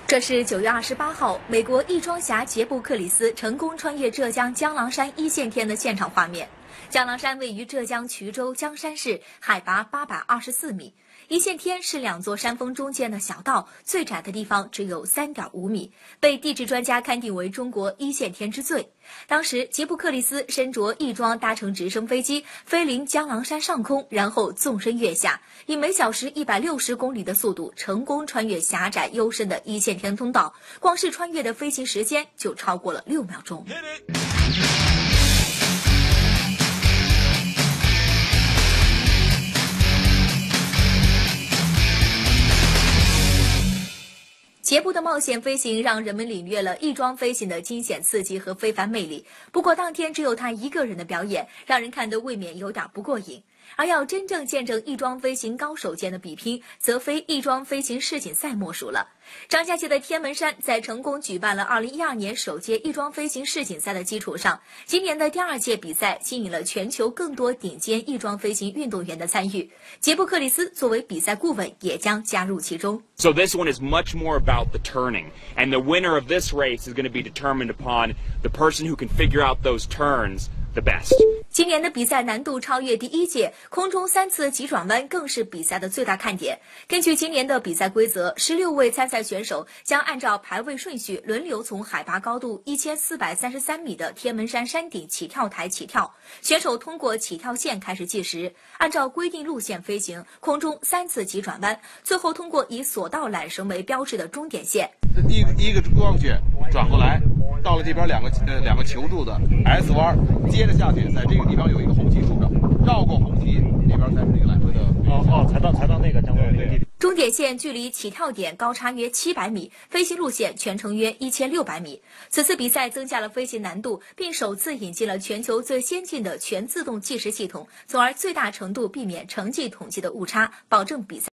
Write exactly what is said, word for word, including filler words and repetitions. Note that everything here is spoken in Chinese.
这是九月二十八号，美国翼装侠杰布·克里斯成功穿越浙江江郎山一线天的现场画面。江郎山位于浙江衢州江山市，海拔八百二十四米。一线天是两座山峰中间的小道，最窄的地方只有 三点五米，被地质专家勘定为中国一线天之最。当时，杰布·克里斯身着翼装，搭乘直升飞机飞临江郎山上空，然后纵身跃下，以每小时一百六十公里的速度成功穿越狭窄幽深的一线天通道。光是穿越的飞行时间就超过了六秒钟。杰布的冒险飞行让人们领略了翼装飞行的惊险刺激和非凡魅力。不过当天只有他一个人的表演，让人看得未免有点不过瘾。而要真正见证翼装飞行高手间的比拼，则非翼装飞行世锦赛莫属了。张家界的天门山在成功举办了二零一二年首届翼装飞行世锦赛的基础上，今年的第二届比赛吸引了全球更多顶尖翼装飞行运动员的参与。杰布·克里斯作为比赛顾问，也将加入其中。 So this one is much more about the turning, and the winner of this race is going to be determined upon the person who can figure out those turns the best. 今年的比赛难度超越第一届，空中三次急转弯更是比赛的最大看点。根据今年的比赛规则，十六位参赛选手将按照排位顺序轮流从海拔高度一千四百三十三米的天门山山顶起跳台起跳，选手通过起跳线开始计时，按照规定路线飞行，空中三次急转弯，最后通过以索道缆绳为标志的终点线。 一个一个光圈转过来，到了这边两个呃两个球柱的 S 弯，接着下去，在这个地方有一个红旗竖着，绕过红旗那边才是这个缆车的。 哦哦，才到才到那个降落地点。 终点线距离起跳点高差约七百米，飞行路线全程约一千六百米。此次比赛增加了飞行难度，并首次引进了全球最先进的全自动计时系统，从而最大程度避免成绩统计的误差，保证比赛